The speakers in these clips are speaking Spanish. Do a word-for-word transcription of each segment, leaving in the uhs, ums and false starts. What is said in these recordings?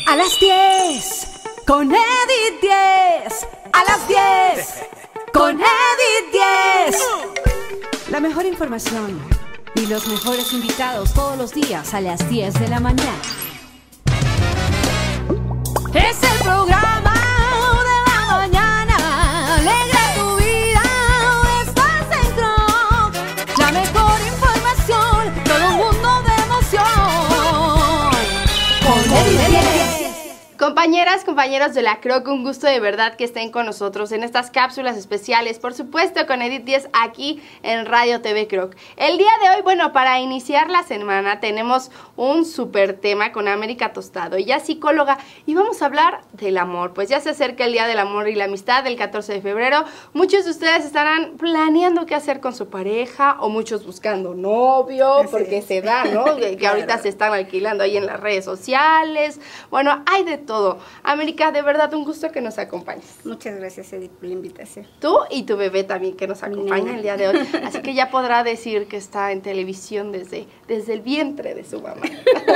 A las diez, con Edith diez. A las diez, con Edith diez. La mejor información y los mejores invitados todos los días a las diez de la mañana. Es el programa de la mañana. Alegra tu vida, estás en Croc. La mejor información, todo un mundo de emoción. Con Edith diez. Compañeras, compañeros de la Croc, un gusto de verdad que estén con nosotros en estas cápsulas especiales, por supuesto con Edith diez aquí en Radio T V Croc. El día de hoy, bueno, para iniciar la semana tenemos un súper tema con América Tostado, ella es psicóloga y vamos a hablar del amor. Pues ya se acerca el Día del Amor y la Amistad, el catorce de febrero, muchos de ustedes estarán planeando qué hacer con su pareja o muchos buscando novio, Así porque es. se da, ¿no? Que, que ahorita Claro. se están alquilando ahí en las redes sociales, bueno, hay de todo. América, de verdad, un gusto que nos acompañes. Muchas gracias, Edith, por la invitación. Tú y tu bebé también que nos Mi acompaña nena. el día de hoy. Así que ya podrá decir que está en televisión desde, desde el vientre de su mamá.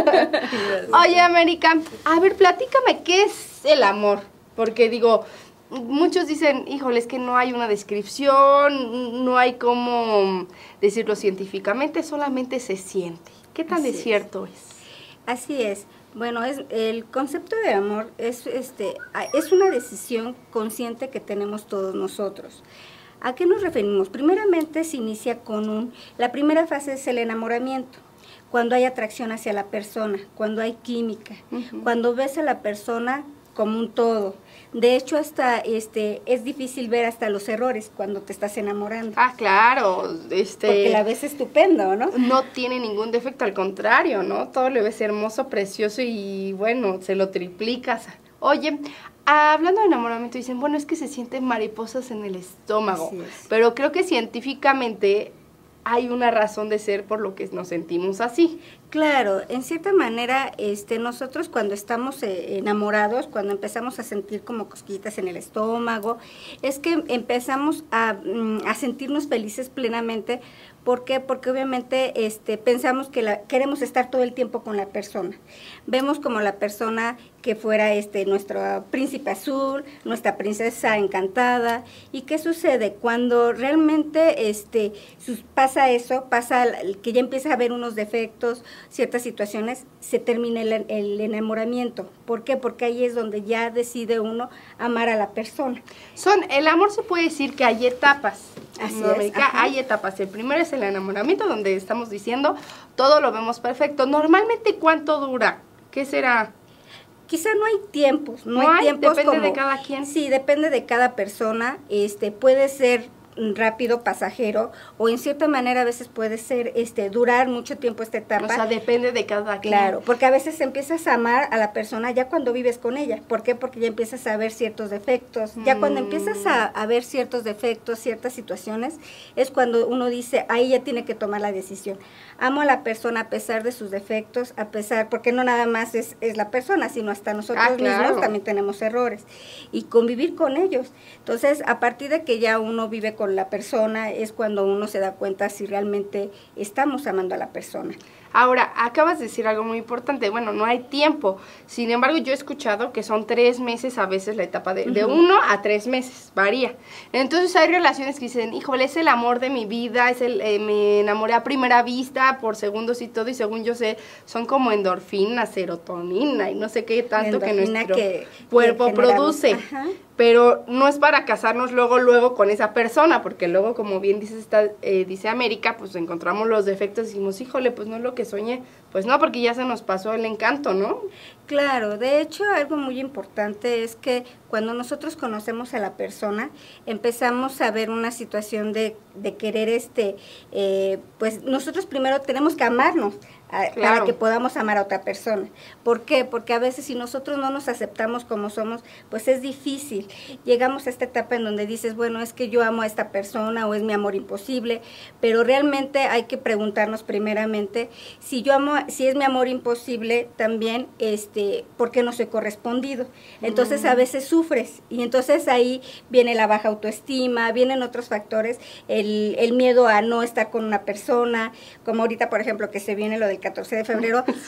Oye, América, a ver, platícame, ¿qué es el amor? Porque digo, muchos dicen, híjole, es que no hay una descripción, no hay cómo decirlo científicamente, solamente se siente. ¿Qué tan Así de es. cierto es? Así es. Bueno, es el concepto de amor es este a- es una decisión consciente que tenemos todos nosotros. ¿A qué nos referimos? Primeramente se inicia con un la primera fase es el enamoramiento. Cuando hay atracción hacia la persona, cuando hay química, Ujú. cuando ves a la persona como un todo. De hecho, hasta este es difícil ver hasta los errores cuando te estás enamorando. Ah, claro, este... Porque la ves estupendo, ¿no? No tiene ningún defecto, al contrario, ¿no? Todo le ves hermoso, precioso y bueno, se lo triplicas. Oye, hablando de enamoramiento, dicen, bueno, es que se sienten mariposas en el estómago, Así es. pero creo que científicamente hay una razón de ser por lo que nos sentimos así. Claro, en cierta manera, este, nosotros cuando estamos eh, enamorados, cuando empezamos a sentir como cosquillitas en el estómago, es que empezamos a, mm, a sentirnos felices plenamente. ¿Por qué? Porque obviamente este, pensamos que la, queremos estar todo el tiempo con la persona. Vemos como la persona que fuera este, nuestro príncipe azul, nuestra princesa encantada. ¿Y qué sucede? Cuando realmente este, sus, pasa eso, pasa el- que ya empieza a haber unos defectos, ciertas situaciones, se termina el, el enamoramiento. ¿Por qué? Porque ahí es donde ya decide uno amar a la persona. Son, el amor se puede decir que hay etapas. Así ¿no, es, América? ajá. Hay etapas. El primero es el enamoramiento, donde estamos diciendo todo lo vemos perfecto. Normalmente, ¿cuánto dura? ¿Qué será? Quizá no hay tiempos, no, No hay, hay tiempos depende como- de cada quien. Sí, depende de cada persona, este puede ser mm, rápido, pasajero, o en cierta manera a veces puede ser este durar mucho tiempo esta etapa. O sea, depende de cada quien. Claro, porque a veces empiezas a amar a la persona ya cuando vives con ella. ¿Por qué? Porque ya empiezas a ver ciertos defectos. Ya cuando Mm. empiezas a, a ver ciertos defectos, ciertas situaciones, es cuando uno dice, ahí ya tiene que tomar la decisión. Amo a la persona a pesar de sus defectos, a pesar, porque no nada más es, es la persona, sino hasta nosotros Ah, claro. mismos también tenemos errores. Y convivir con ellos. Entonces, a partir de que ya uno vive con la persona, es cuando uno se da cuenta si realmente estamos amando a la persona. Ahora, acabas de decir algo muy importante, bueno, no hay tiempo, sin embargo yo he escuchado que son tres meses a veces la etapa de, de Ujú. uno a tres meses, varía. Entonces hay relaciones que dicen, híjole, es el amor de mi vida, es el, eh, me enamoré a primera vista, por segundos y todo, y según yo sé, son como endorfina, serotonina y no sé qué tanto que Endorfina nuestro que- cuerpo que generamos. produce. Ajá. Pero no es para casarnos luego, luego con esa persona, porque luego, como bien dice, esta, eh, dice América, pues encontramos los defectos y decimos, híjole, pues no es lo que soñé. Pues no, porque ya se nos pasó el encanto, ¿no? Claro, de hecho algo muy importante es que cuando nosotros conocemos a la persona, empezamos a ver una situación de, de querer, este, eh, pues nosotros primero tenemos que amarnos a- Claro. para que podamos amar a otra persona. ¿Por qué? Porque a veces si nosotros no nos aceptamos como somos, pues es difícil. Llegamos a esta etapa en donde dices, bueno, es que yo amo a esta persona o es mi amor imposible, pero realmente hay que preguntarnos primeramente si yo amo, si es mi amor imposible también, este, ¿por qué no soy correspondido? Entonces a veces sufres y entonces ahí viene la baja autoestima, vienen otros factores, el, el miedo a no estar con una persona, como ahorita por ejemplo que se viene lo del catorce de febrero,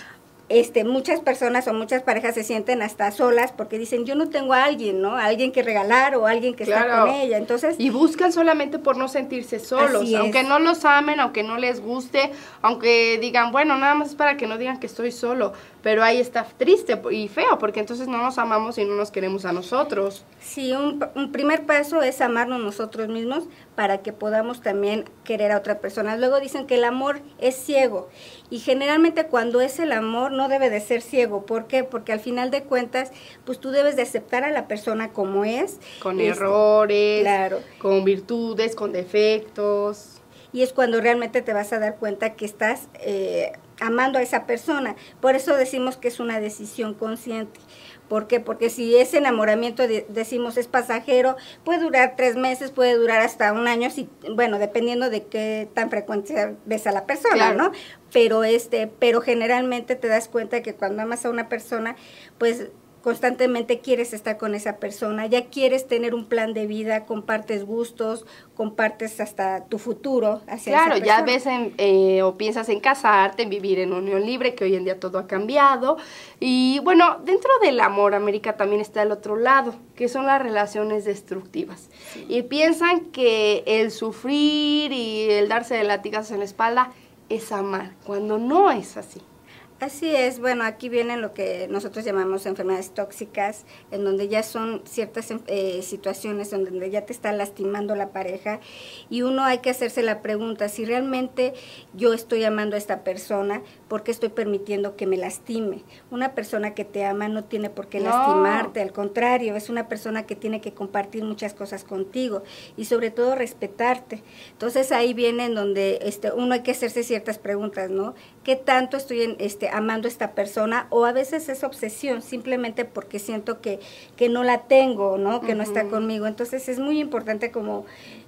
Este, muchas personas o muchas parejas se sienten hasta solas porque dicen, yo no tengo a alguien, ¿no? A alguien que regalar o alguien que Claro. está con ella. Entonces, Y buscan solamente por no sentirse solos, Así es. aunque no los amen, aunque no les guste, aunque digan, bueno, nada más es para que no digan que estoy solo, pero ahí está triste y feo, porque entonces no nos amamos y no nos queremos a nosotros. sí, un, un primer paso es amarnos nosotros mismos para que podamos también querer a otra persona. Luego dicen que el amor es ciego y generalmente cuando es el amor no debe de ser ciego. ¿Por qué? Porque al final de cuentas, pues tú debes de aceptar a la persona como es. Con Este, errores, claro. con virtudes, con defectos. Y es cuando realmente te vas a dar cuenta que estás eh, amando a esa persona. Por eso decimos que es una decisión consciente. ¿Por qué? Porque si ese enamoramiento, de, decimos, es pasajero, puede durar tres meses, puede durar hasta un año, si, bueno, dependiendo de qué tan frecuente ves a la persona, Claro. ¿no? Pero, este, pero generalmente te das cuenta que cuando amas a una persona, pues constantemente quieres estar con esa persona, ya quieres tener un plan de vida, compartes gustos, compartes hasta tu futuro hacia Claro, esa ya persona. ves en, eh, o piensas en casarte, en vivir en unión libre, que hoy en día todo ha cambiado. Y bueno, dentro del amor, América, también está el otro lado, que son las relaciones destructivas. Sí. Y piensan que el sufrir y el darse de latigazos en la espalda es amar, cuando no es así. Así es, bueno, aquí vienen lo que nosotros llamamos enfermedades tóxicas, en donde ya son ciertas eh, situaciones donde ya te está lastimando la pareja y uno hay que hacerse la pregunta, si realmente yo estoy amando a esta persona, ¿por qué estoy permitiendo que me lastime? Una persona que te ama no tiene por qué No. lastimarte, al contrario, es una persona que tiene que compartir muchas cosas contigo y sobre todo respetarte. Entonces ahí viene en donde este, uno hay que hacerse ciertas preguntas, ¿no? ¿Qué tanto estoy en, este, amando a esta persona? O a veces es obsesión, simplemente porque siento que, que no la tengo, ¿no? Que uh-huh. no está conmigo. Entonces es muy importante como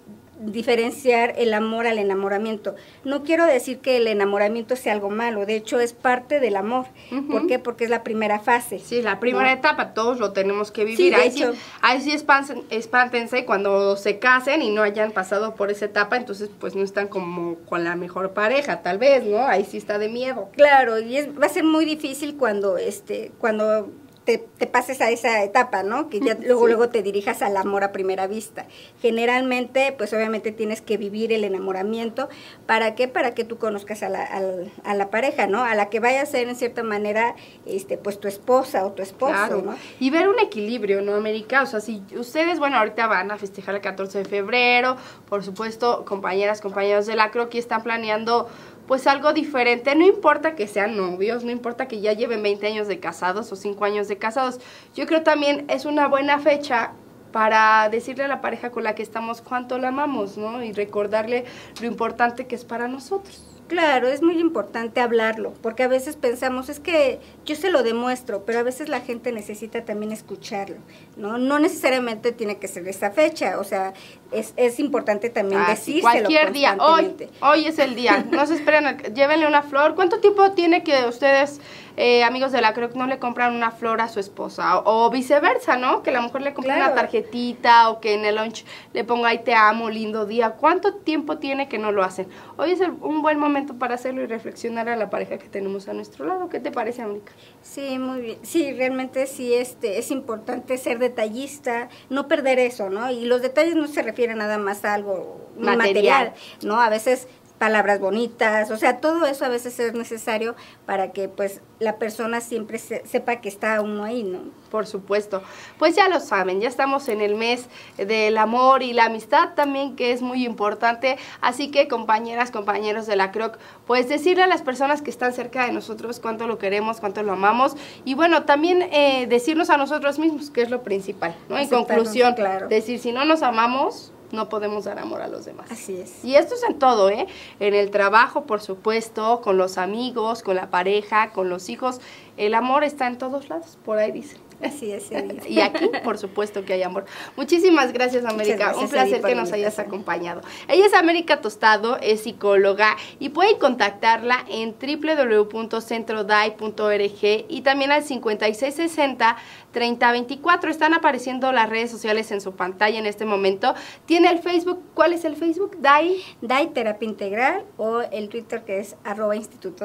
diferenciar el amor al enamoramiento. No quiero decir que el enamoramiento sea algo malo, de hecho es parte del amor. Uh-huh. ¿Por qué? Porque es la primera fase. Sí, la primera ¿no? etapa, todos lo tenemos que vivir. Sí, ahí, hecho, sí, ahí sí espántense, espántense cuando se casen y no hayan pasado por esa etapa, entonces pues no están como con la mejor pareja, tal vez, ¿no? Ahí sí está de miedo. Claro, y es, va a ser muy difícil cuando, este, cuando Te, te pases a esa etapa, ¿no? Que ya luego, sí. luego te dirijas al amor a primera vista. Generalmente, pues obviamente tienes que vivir el enamoramiento. ¿Para qué? Para que tú conozcas a la, a, a la pareja, ¿no? A la que vaya a ser, en cierta manera, este, pues tu esposa o tu esposo, claro. ¿no? Y ver un equilibrio, ¿no, América? O sea, si ustedes, bueno, ahorita van a festejar el catorce de febrero, por supuesto, compañeras, compañeros de la Croqui están planeando pues algo diferente, no importa que sean novios, no importa que ya lleven veinte años de casados o cinco años de casados, yo creo también es una buena fecha para decirle a la pareja con la que estamos cuánto la amamos, ¿no? Y recordarle lo importante que es para nosotros. Claro, es muy importante hablarlo, porque a veces pensamos, es que yo se lo demuestro, pero a veces la gente necesita también escucharlo, ¿no? No necesariamente tiene que ser esa fecha, o sea, es, es importante también ah, decírselo cualquier día, hoy, hoy es el día, no se esperen, llévenle una flor. ¿Cuánto tiempo tiene que ustedes, eh, amigos de la Croc, no le compran una flor a su esposa? O, o viceversa, ¿no? Que a lo mejor le compren claro. una tarjetita o que en el lunch le ponga ahí te amo, lindo día. ¿Cuánto tiempo tiene que no lo hacen? Hoy es el, un buen momento para hacerlo y reflexionar a la pareja que tenemos a nuestro lado. ¿Qué te parece, América? Sí, muy bien. Sí, realmente sí este, es importante ser detallista, no perder eso, ¿no? Y los detalles no se refieren nada más a algo material, material ¿no? A veces palabras bonitas, o sea, todo eso a veces es necesario para que pues la persona siempre se, sepa que está uno ahí, ¿no? Por supuesto. Pues ya lo saben, ya estamos en el mes del amor y la amistad también, que es muy importante, así que compañeras, compañeros de la Croc, pues decirle a las personas que están cerca de nosotros cuánto lo queremos, cuánto lo amamos, y bueno, también eh, decirnos a nosotros mismos, que es lo principal, ¿no? En conclusión, claro. decir, si no nos amamos, no podemos dar amor a los demás. Así es. Y esto es en todo, ¿eh? En el trabajo, por supuesto, con los amigos, con la pareja, con los hijos. El amor está en todos lados, por ahí dicen. Así es, Edith. Y aquí, por supuesto, que hay amor. Muchísimas gracias, América. Gracias, un placer Edith, que nos hayas acompañado. Ella es América Tostado, es psicóloga y pueden contactarla en doble u doble u doble u punto centro d a i punto org y también al cincuenta y seis sesenta, treinta veinticuatro. Están apareciendo las redes sociales en su pantalla en este momento. Tiene el Facebook. ¿Cuál es el Facebook? D A I. D A I Terapia Integral, o el Twitter que es arroba Instituto D A I.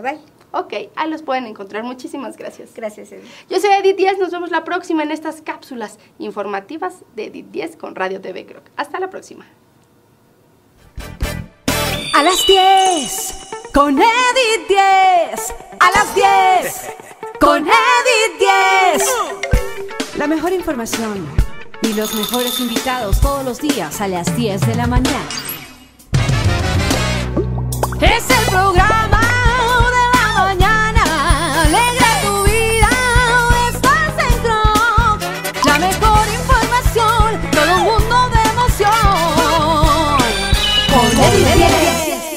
Ok, ahí los pueden encontrar. Muchísimas gracias. Gracias, Edith. Yo soy Edith Díez, nos vemos la próxima en estas cápsulas informativas de Edith Díez con Radio T V Croc. Hasta la próxima. A las diez, con Edith Díez. A las diez, con Edith Díez. La mejor información y los mejores invitados todos los días a las diez de la mañana. Es el programa